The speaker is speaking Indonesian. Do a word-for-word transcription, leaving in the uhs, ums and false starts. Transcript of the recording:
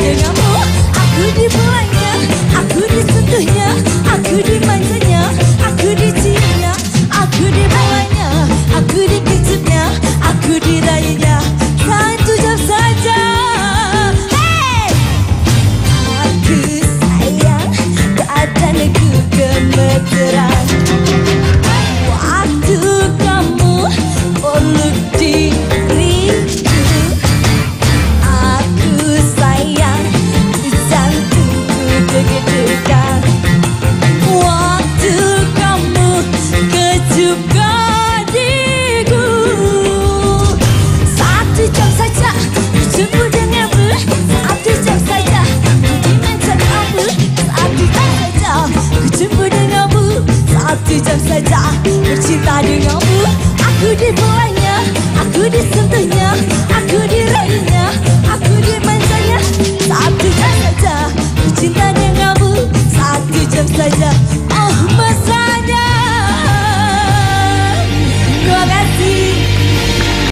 denganmu. Aku dibawanya, aku disentuhnya, aku dimanjanya, aku diciumnya, aku dibawanya, aku dikejutnya, aku dirayunya. Satu jam saja. Hey! Aku sayang, keadaanku gemeteran. Waktu kamu peluk diriku, aku sayang, jantungku deg-degan. Waktu kamu kecup kadiku, satu jam saja berjumpa denganmu, satu jam saja dimanjakan kamu, satu jam saja berjumpa denganmu, satu jam saja bercinta denganmu. Aku dibawanya, aku disentuhnya,